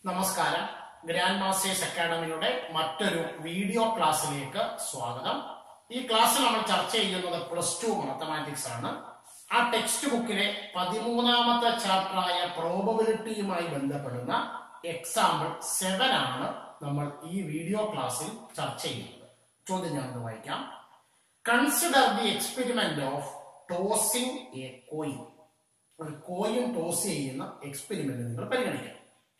നമസ്കാരം. Grand masters അക്കാഡമിയുടെ മറ്റൊരു video ക്ലാസ്സിലേക്ക് സ്വാഗതം. ഈ ക്ലാസ്സിൽ നമ്മൾ ചർച്ച ചെയ്യുന്നത് +2 മാത്തമാറ്റിക്സ് ആണ്. ആ ടെക്സ്റ്റ് ബുക്കിലെ 13ാമത്തെ ചാപ്റ്ററായ പ്രോബബിലിറ്റിയുമായി ബന്ധപ്പെടുന്ന എക്സാമ്പിൾ 7 ആണ് നമ്മൾ ഈ വീഡിയോ ക്ലാസ്സിൽ ചർച്ച ചെയ്യുന്നത്. ചോദ്യം ഞാനത് വായിക്കാം. Consider the experiment of tossing a coin. ഒരു കോയിൻ ടോസ് ചെയ്യുന്ന എക്സ്പെരിമെന്റ് നിങ്ങൾ പരിഗണിക്കണം.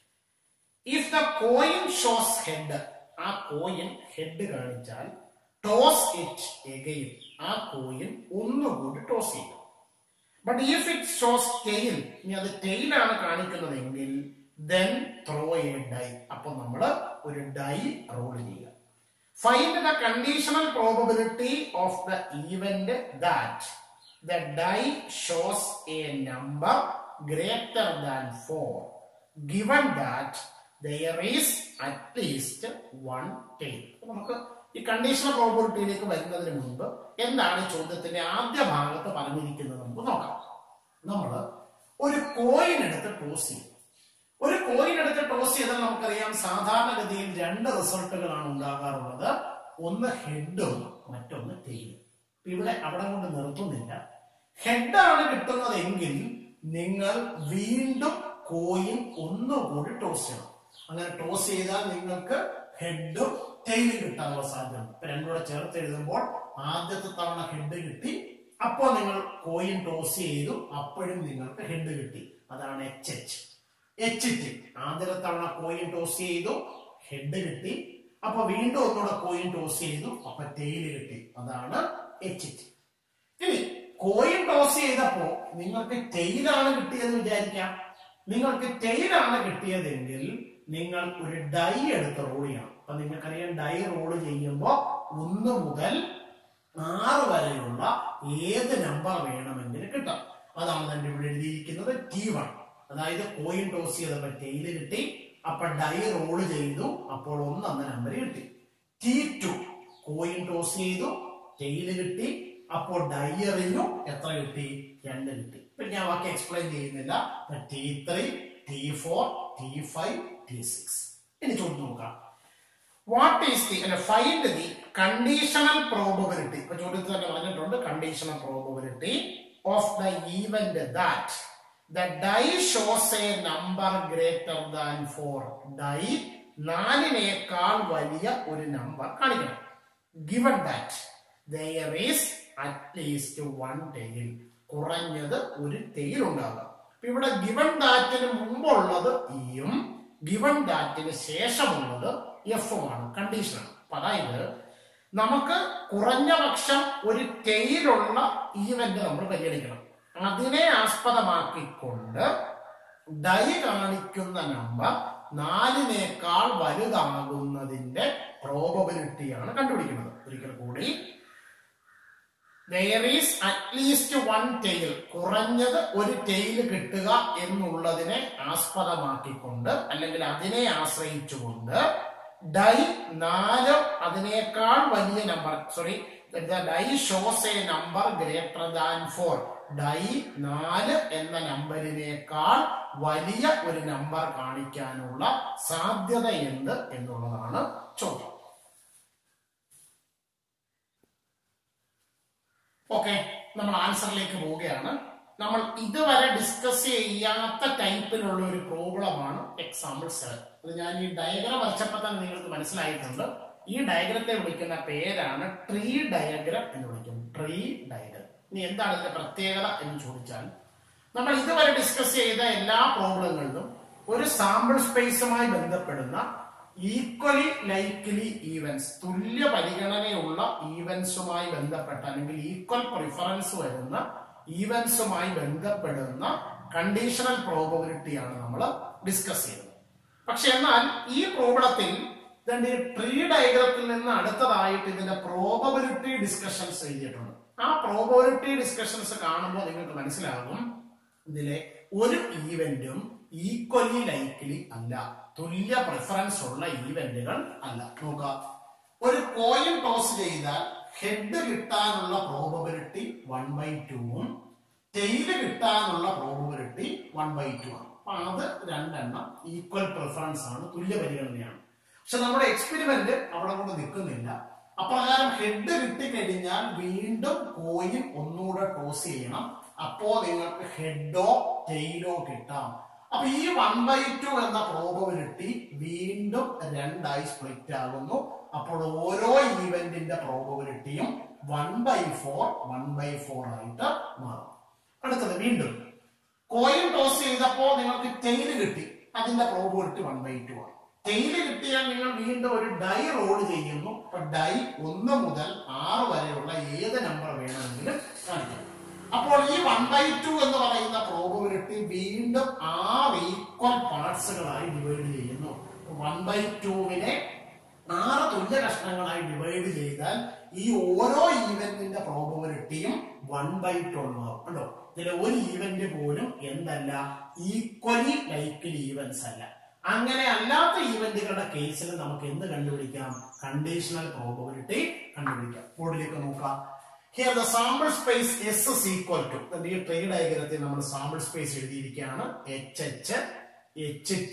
If the coin shows head, ആ കോയിൻ ഹെഡ് കാണിച്ചാൽ ടോസ് ഇറ്റ് again, ആ കോയിൻ ഒന്നുകൂടി ടോസ് ചെയ്യും. But if it shows tail, ഇനി അത് ടെയിൽ ആണ് കാണിക്കുന്നതെങ്കിൽ then throw a die, അപ്പൊ നമ്മൾ ഒരു ഡൈ റോൾ ചെയ്യുക. Find the conditional probability of the event that the die shows a number greater than 4 given that there is at least one tail. നമുക്ക് ഈ conditional പ്രോബബിലിറ്റിയിലേക്ക് വരുന്നതിന് മുൻപ് എന്താണ് ചോദ്യത്തിന്റെ ആദ്യ ഭാഗത്ത് പറഞ്ഞിരിക്കുന്നത് നമുക്ക് നോക്കാം. നമ്മൾ ഒരു കോയിൻ എടുത്ത് ടോസ് ചെയ്യും. ഒരു കോയിൻ എടുത്ത് ടോസ് ചെയ്താൽ നമുക്കറിയാം സാധാരണഗതിയിൽ 2 റിസൾട്ടുകളാണ് ഉണ്ടാകാറുള്ളത്. ഒന്ന് ഹെഡും മറ്റൊന്ന് ടെയിലും. ഇവിടെ അവിടെ കൊണ്ട് നിർത്തുന്നില്ല. ഹെഡാണ് കിട്ടുന്നതെങ്കിൽ നിങ്ങൾ വീണ്ടും കോയിൻ ഒന്നുകൂടി ടോസ് ചെയ്യണം. അങ്ങനെ ടോസ് ചെയ്താൽ നിങ്ങൾക്ക് ഹെഡും ടെയിലും കിട്ടാനുള്ള സാധ്യത. രണ്ടുകൂടെ ചേർത്ത് എഴുതുമ്പോൾ ആദ്യത്തെ തവണ ഹെഡ് കിട്ടി, അപ്പോൾ നിങ്ങൾ കോയിൻ ടോസ് ചെയ്തു, അപ്പോഴും നിങ്ങൾക്ക് ഹെഡ് കിട്ടി. അതാണ് HT. ആദ്യത്തെ തവണ കോയിൻ ടോസ് ചെയ്തു, ഹെഡ് കിട്ടി, അപ്പൊ വീണ്ടും ഒന്നുകൂടെ കോയിൻ ടോസ് ചെയ്തു, അപ്പൊ ടെയില് കിട്ടി. അതാണ് HT. ഇനി കോയിൻ ടോസ് ചെയ്തപ്പോ നിങ്ങൾക്ക് ടെയിലാണ് കിട്ടിയെന്ന് വിചാരിക്കാം. നിങ്ങൾക്ക് ടെയിലാണ് കിട്ടിയതെങ്കിൽ നിങ്ങൾ ഒരു ഡൈ എടുത്ത് റോൾ ചെയ്യണം. അപ്പൊ നിങ്ങൾക്കറിയാം ഡൈ റോൾ ചെയ്യുമ്പോൾ 1 മുതൽ 6 വരെയുള്ള ഏത് നമ്പർ വേണമെങ്കിലും കിട്ടാം. അതാണ് തന്നെ ഇവിടെ എഴുതിയിരിക്കുന്നത് T1. അതായത് കോയിൻ ടോസ് ചെയ്തപ്പോൾ ടെയില് കിട്ടി, അപ്പൊ ഡൈ റോൾ ചെയ്തു, അപ്പോൾ 1 എന്ന നമ്പർ കിട്ടി. T2 കോയിൻ ടോസ് ചെയ്തു, ടെയില് കിട്ടി, അപ്പോൾ ഡൈ എറിഞ്ഞു, എത്ര കിട്ടി? 2 കിട്ടി. ഇപ്പൊ ഞാൻ ബാക്കി എക്സ്പ്ലെയിൻ ചെയ്യുന്നില്ല. T3, T4, T5, T6. ഇനി ചോദ്യം നോക്കാം. What is the find the conditional probability. ഇപ്പൊ ചോദ്യത്തിൽ തന്നെ പറഞ്ഞിട്ടുണ്ട് conditional probability of the event that the die shows a number greater than 4. Die 4നേക്കാൾ വലിയ ഒരു നമ്പർ കാണിക്കണം. Given that there is at least one tail, കുറഞ്ഞത് ഒരു ടെയിൽ ഉണ്ടാകാം. ഇവിടെ ഗിവൺ ദാറ്റിന് മുമ്പുള്ളത് ഇയും ഗിവൺ ദാറ്റിന് ശേഷമുള്ളത് എഫുമാണ്. കണ്ടീഷനാണ്. അതായത് നമുക്ക് കുറഞ്ഞ പക്ഷം ഒരു ടെയിലുള്ള ഈവന്റ് നമ്മൾ പരിഗണിക്കണം. അതിനെ ആസ്പദമാക്കിക്കൊണ്ട് ഡൈ കാണിക്കുന്ന നമ്പർ 4നേക്കാൾ വലുതാകുന്നതിന്റെ പ്രോബബിലിറ്റിയാണ് കണ്ടുപിടിക്കുന്നത്. ഒരിക്കൽ കൂടി, there is at least one tail, കുറഞ്ഞത് ഒരു ടെയിൽ കിട്ടുക എന്നുള്ളതിനെ ആസ്പദമാക്കിക്കൊണ്ട് അല്ലെങ്കിൽ അതിനെ ആശ്രയിച്ചുകൊണ്ട് ഡൈ 4 അതിനേക്കാൾ വലിയ number die shows a number greater than 4. Die 4 എന്ന നമ്പറിനേക്കാൾ വലിയ ഒരു നമ്പർ കാണിക്കാനുള്ള സാധ്യത എന്ത് എന്നുള്ളതാണ് ചോദ്യം. ഓക്കെ, നമ്മൾ ആൻസറിലേക്ക് പോവുകയാണ്. നമ്മൾ ഇതുവരെ ഡിസ്കസ് ചെയ്യാത്ത ടൈപ്പിലുള്ള ഒരു പ്രോബ്ലമാണ് എക്സാമ്പിൾ 7. അത് ഞാൻ ഈ ഡയഗ്രാം വരച്ചപ്പോൾ തന്നെ നിങ്ങൾക്ക് മനസ്സിലായിട്ടുണ്ട്. ഈ ഡയഗ്രത്തെ വിളിക്കുന്ന പേരാണ് ട്രീ ഡയഗ്രം എന്ന് വിളിക്കും. Tree diagram. ഇനി എന്താണ് ഇതിന്റെ പ്രത്യേകത എന്ന് ചോദിച്ചാൽ, നമ്മൾ ഇതുവരെ ഡിസ്കസ് ചെയ്ത എല്ലാ പ്രോബ്ലങ്ങളിലും ഒരു സാമ്പിൾ സ്പേസുമായി ബന്ധപ്പെടുന്ന ഈക്വലി ലൈക്ലി ഈവൻസ്, തുല്യ പരിഗണനയുള്ള ഈവൻസുമായി ബന്ധപ്പെട്ട അല്ലെങ്കിൽ ഈക്വൽ പ്രിഫറൻസ് വരുന്ന ഈവൻസുമായി ബന്ധപ്പെടുന്ന കണ്ടീഷണൽ പ്രോബബിലിറ്റിയാണ് നമ്മൾ ഡിസ്കസ് ചെയ്തത്. പക്ഷെ എന്നാൽ ഈ പ്രോബ്ലത്തിൽ ഇതിന്റെ ട്രീ ഡയഗ്രത്തിൽ നിന്ന് അടുത്തതായിട്ട് ഇതിന്റെ പ്രോബബിലിറ്റി ഡിസ്കഷൻസ് എഴുതിയിട്ടുണ്ട്. ആ പ്രോബബിലിറ്റി ഡിസ്കഷൻസ് കാണുമ്പോൾ നിങ്ങൾക്ക് മനസ്സിലാകും ഇതിലെ ഒരു ഈവന്റും ഈക്വലി ലൈക്ലി അല്ല, തുല്യ പ്രിഫറൻസ് ഉള്ള ഈവന്റുകൾ അല്ല. നോക്കുക, ഒരു കോയിൻ ടോസ് ചെയ്താൽ ഹെഡ് കിട്ടാനുള്ള പ്രോബബിലിറ്റി 1/2ഉം ടെയിൽ കിട്ടാനുള്ള പ്രോബബിലിറ്റി 1/2 ആണ്. അപ്പൊ അത് രണ്ടെണ്ണം ഈക്വൽ പ്രിഫറൻസ് ആണ്, തുല്യ പരിഗണനയാണ്. പക്ഷെ നമ്മുടെ എക്സ്പെരിമെന്റ് അവിടെ കൊണ്ട് നിൽക്കുന്നില്ല. അപ്രകാരം ഹെഡ് കിട്ടിക്കഴിഞ്ഞാൽ വീണ്ടും കോയിൻ ഒന്നുകൂടെ ടോസ് ചെയ്യണം. അപ്പോ നിങ്ങൾക്ക് ഹെഡോ ടെയിലോ കിട്ടാം. അപ്പൊ ഈ 1/2 എന്ന പ്രോബബിലിറ്റി വീണ്ടും രണ്ടായി സ്പ്ലിറ്റ് ആകുന്നു. അപ്പോൾ ഓരോ ഈവന്റിന്റെ പ്രോബബിലിറ്റിയും 1/4 ആയിട്ട് മാറും. അടുത്തത് വീണ്ടും കോയിൻ ടോസ് ചെയ്തപ്പോ നിങ്ങൾക്ക് ടെയിൽ കിട്ടി, അതിന്റെ പ്രോബബിലിറ്റി 1/2 ആണ്. ടെയിൽ കിട്ടിയാൽ നിങ്ങൾ വീണ്ടും ഒരു ഡൈ റോൾ ചെയ്യുന്നു. അപ്പൊ ഡൈ 1 മുതൽ 6 വരെയുള്ള ഏത് നമ്പർ വേണമെങ്കിലും കാണിക്കാം. അപ്പോൾ ഈ 1/2 എന്ന് പറയുന്ന പ്രോബബിലിറ്റി വീണ്ടും 6 ഈക്വൽ പാർട്സുകളായി ഡിവൈഡ് ചെയ്യുന്നു. 1/2-വിനെ 6 തുല്യ കഷ്ണങ്ങളായി ഡിവൈഡ് ചെയ്താൽ ഈ ഓരോ ഈവന്റിന്റെ പ്രോബബിലിറ്റിയും 1/12 ആവും. കണ്ടോ, ഇതിലെ ഒരു ഈവന്റ് പോലും എന്തല്ല, ഈക്വലി ലൈക്ക്ലി ഈവന്റ്സ് അല്ല. അങ്ങനെ അല്ലാത്ത ഈവന്റുകളുടെ കേസിൽ നമുക്ക് എന്ത് കണ്ടുപിടിക്കാം? കണ്ടീഷണൽ പ്രോബബിലിറ്റി കണ്ടുപിടിക്കാം. ബോർഡിലേക്ക് നോക്കാം. Here the sample space S is equal to, ഈ ട്രീ ഡയഗ്രത്തിൽ നമ്മൾ സാമ്പിൾ സ്പേസ് എഴുതിയിരിക്കുകയാണ്. HH, HT,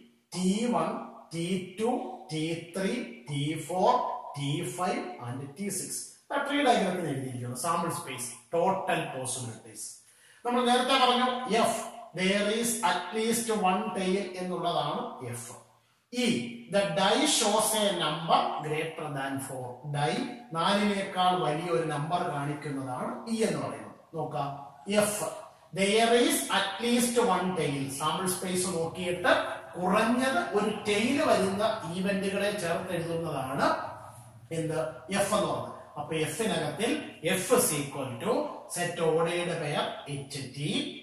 T1, T2, T3, T4, T5 and T6. Tree ഡയഗ്രത്തിൽ എഴുതിയിരിക്കുന്നു സാമ്പിൾ സ്പേസ്, ടോട്ടൽ പോസിബിലിറ്റീസ്. നമ്മൾ നേരത്തെ പറഞ്ഞു F, there is at least one tail എന്നുള്ളതാണ് F. E, the die shows a number greater than 4. Die 4-നേക്കാൾ വലിയൊരു number കാണിക്കുന്നതാണ് E എന്ന് പറയുന്നത്. നോക്കാം, F, there is at least one tail. Sample space നോക്കിയിട്ട് കുറഞ്ഞത് ഒരു ടെയിൽ വരുന്ന ഈവന്റുകളെ ചേർത്ത് എഴുതുന്നതാണ് എന്ത്, F എന്ന് പറയുന്നത്. അപ്പൊ F-നകത്തിൽ F is equal to set ordered pair HT,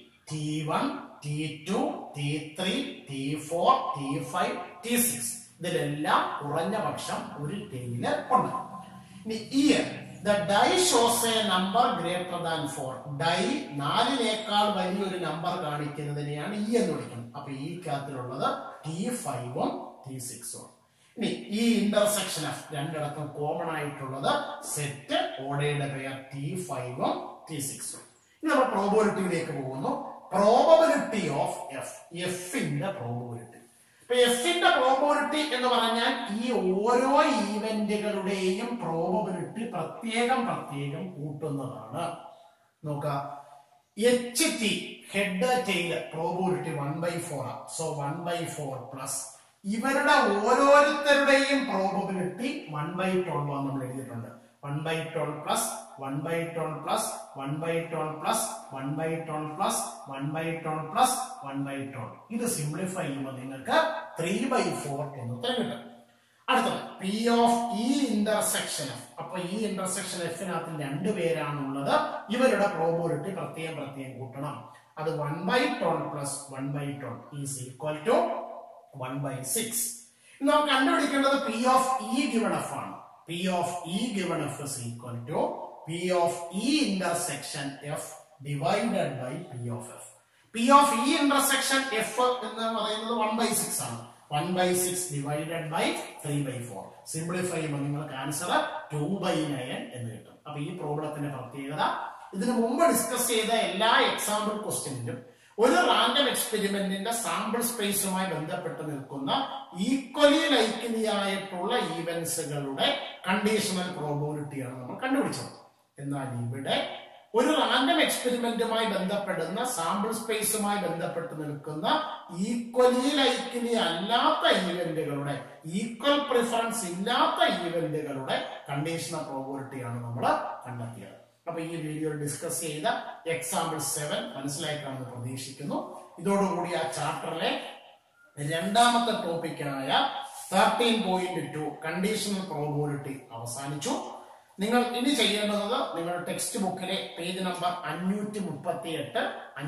T1, T2, T3, T4, T5, T6. ഇതിലെല്ലാം കുറഞ്ഞ പക്ഷം ഒരു ടെയില് ഉണ്ട്. ഇനി E, the die shows a number greater than 4. Die 4-നേക്കാൾ വലിയൊരു നമ്പർ കാണിക്കുന്നതിനെയാണ് E എന്ന് വിളിക്കുന്നത്. അപ്പൊ ഈ കാത്തിലുള്ളത് T5ഉം T6ഉം. ഇനി ഈ ഇന്റർസെക്ഷൻ F രണ്ടിടത്തും കോമൺ ആയിട്ടുള്ളത് സെറ്റ് ഓർഡേർഡ് പെയർ T5ഉം T6ഉം. ഇനി നമ്മൾ പ്രോബബിലിറ്റിയിലേക്ക് പോകുന്നു. പ്രോബബിലിറ്റി ഓഫ് F, F-ന്റെ പ്രോബബിലിറ്റി. ഇപ്പൊ F-ന്റെ പ്രോബബിലിറ്റി എന്ന് പറഞ്ഞാൽ ഈ ഓരോ ഈവന്റുകളുടെയും പ്രോബബിലിറ്റി പ്രത്യേകം കൂട്ടുന്നതാണ്. നോക്കാം, HT, head tail probability 1/4. So 1/4 plus ഇവരുടെ ഓരോരുത്തരുടെയും പ്രോബബിലിറ്റി 1/12 നമ്മൾ എഴുതിയിട്ടുണ്ട്. 1/12 plus 1/12 plus 1/12 plus 1/12 plus 1/12 plus 1/12. ഇത് സിംപ്ലിഫൈ ചെയ്യുമ്പോൾ നിങ്ങൾക്ക് 3/4 എന്ന് ഉത്തരം കിട്ടും. അടുത്തത് P of E intersection F. അപ്പൊ ഈ ഇന്റർസെക്ഷൻ F-നകത്ത് 2 പേരാണുള്ളത്. ഇവരുടെ പ്രോബബിലിറ്റി പ്രത്യേകം കൂട്ടണം. അത് 1/12 പ്ലസ് 1/12 ഈസ് ഈക്വൽ ടു 1/6. നാം കണ്ടുപിടിക്കേണ്ടത് P of E given F ആണ്. P of E given F is equal to P of E intersection F divided by P of F. P of E intersection F എന്ന് പറയുന്നത് 1/6 ആണ്. 1/6 divided by 3/4. Simplify ചെയ്യുമ്പോൾ നിങ്ങൾക്ക് answer 2/9 എന്ന് കിട്ടും. അപ്പൊ ഈ പ്രോബ്ലത്തിന്റെ പ്രത്യേകത, ഇതിനു മുമ്പ് ഡിസ്കസ് ചെയ്ത എല്ലാ എക്സാമ്പിൾ ക്വസ്റ്റ്യനിലും ഒരു റാൻഡം എക്സ്പെരിമെന്റിന്റെ സാമ്പിൾ സ്പേസുമായി ബന്ധപ്പെട്ട് നിൽക്കുന്ന ഈക്വലി ലൈക്ക്ലി ആയിട്ടുള്ള ഈവന്റ്സുകളുടെ കണ്ടീഷണൽ പ്രോബബിലിറ്റിയാണ് നമ്മൾ കണ്ടുപിടിച്ചത്. എന്നാൽ ഇവിടെ ഒരു റാൻഡം എക്സ്പെരിമെന്റുമായി ബന്ധപ്പെടുന്ന സാമ്പിൾ സ്പേസുമായി ബന്ധപ്പെട്ട് നിൽക്കുന്ന ഈക്വലി ലൈക്ക്ലി അല്ലാത്ത ഈവന്റുകളുടെ, ഈക്വൽ പ്രിഫറൻസ് ഇല്ലാത്ത ഈവന്റുകളുടെ കണ്ടീഷണൽ പ്രോബബിലിറ്റിയാണ് നമ്മൾ കണ്ടെത്തിയത്. അപ്പൊ ഈ വീഡിയോ ഡിസ്കസ് ചെയ്ത എക്സാമ്പിൾ 7 മനസ്സിലാക്കാമെന്ന് പ്രതീക്ഷിക്കുന്നു. ഇതോടുകൂടി ആ ചാപ്റ്ററിലെ രണ്ടാമത്തെ ടോപ്പിക്കായ 13.2 കണ്ടീഷണൽ പ്രോബബിലിറ്റി അവസാനിച്ചു. നിങ്ങൾ ഇനി ചെയ്യേണ്ടത് നിങ്ങളുടെ ടെക്സ്റ്റ് ബുക്കിലെ പേജ് നമ്പർ 538,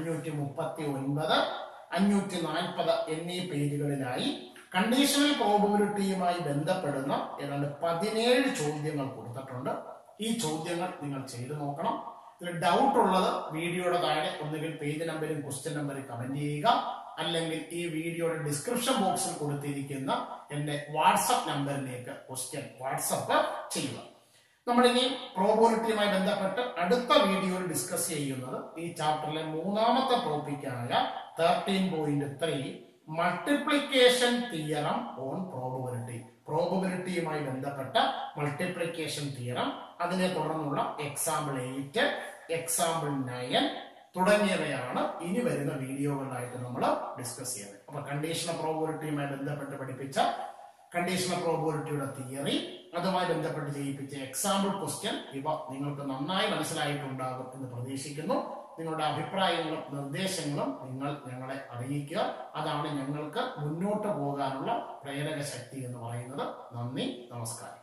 539, 540 എന്നീ പേജുകളിലായി കണ്ടീഷണൽ പ്രോബബിലിറ്റിയുമായി ബന്ധപ്പെടുന്ന ഏതാണ്ട് 17 ചോദ്യങ്ങൾ കൊടുത്തിട്ടുണ്ട്. ഈ ചോദ്യങ്ങൾ നിങ്ങൾ ചെയ്തു നോക്കണം. ഇതിൽ ഡൗട്ട് ഉള്ളത് വീഡിയോയുടെ താഴെ ഒന്നുകിൽ പേജ് നമ്പറും ക്വസ്റ്റ്യൻ നമ്പറും കമന്റ് ചെയ്യുക, അല്ലെങ്കിൽ ഈ വീഡിയോയുടെ ഡിസ്ക്രിപ്ഷൻ ബോക്സിൽ കൊടുത്തിരിക്കുന്ന എന്റെ വാട്സ്ആപ്പ് നമ്പറിലേക്ക് ക്വസ്റ്റ്യൻ വാട്സ്ആപ്പ് ചെയ്യുക. നമ്മളിനി പ്രോബബിലിറ്റിയുമായി ബന്ധപ്പെട്ട് അടുത്ത വീഡിയോയിൽ ഡിസ്കസ് ചെയ്യുന്നത് ഈ ചാപ്റ്ററിലെ മൂന്നാമത്തെ ടോപ്പിക്കായ 13.3 മൾട്ടിപ്ലിക്കേഷൻ തിയറം ഓൺ പ്രോബബിലിറ്റി. പ്രോബബിലിറ്റിയുമായി ബന്ധപ്പെട്ട മൾട്ടിപ്ലിക്കേഷൻ തിയറം, അതിനെ തുടർന്നുള്ള എക്സാമ്പിൾ 8, എക്സാമ്പിൾ 9 തുടങ്ങിയവയാണ് ഇനി വരുന്ന വീഡിയോകളിലായിട്ട് നമ്മൾ ഡിസ്കസ് ചെയ്യുന്നത്. അപ്പൊ കണ്ടീഷണൽ പ്രോബബിലിറ്റിയുമായി ബന്ധപ്പെട്ട് പഠിപ്പിച്ച കണ്ടീഷണൽ പ്രോബബിലിറ്റിയുടെ തിയറി, അതുമായി ബന്ധപ്പെട്ട് ചെയ്യിപ്പിച്ച എക്സാമ്പിൾ ക്വസ്റ്റ്യൻ, ഇവ നിങ്ങൾക്ക് നന്നായി മനസ്സിലായിട്ടുണ്ടാകും എന്ന് പ്രതീക്ഷിക്കുന്നു. നിങ്ങളുടെ അഭിപ്രായങ്ങളും നിർദ്ദേശങ്ങളും നിങ്ങൾ ഞങ്ങളെ അറിയിക്കുക. അതാണ് ഞങ്ങൾക്ക് മുന്നോട്ട് പോകാനുള്ള പ്രേരക ശക്തി എന്ന് പറയുന്നത്. നന്ദി, നമസ്കാരം.